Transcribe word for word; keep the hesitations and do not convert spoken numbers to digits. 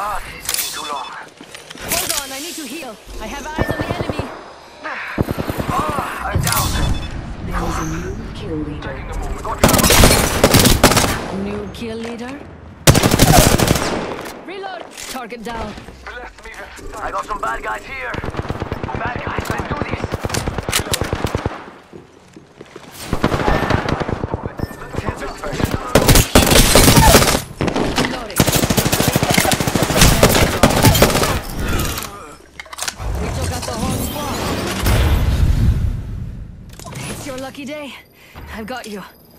Ah, this is taking too long. Hold on, I need to heal. I have eyes on the enemy. Ah, I'm down. There is a new kill leader. Taking a moment. Got down. New kill leader. Reload. Target down. Left me. I got some bad guys here. Bad guys, let's do this. Hands up. Reloading. We took out the whole squad. It's your lucky day. I've got you.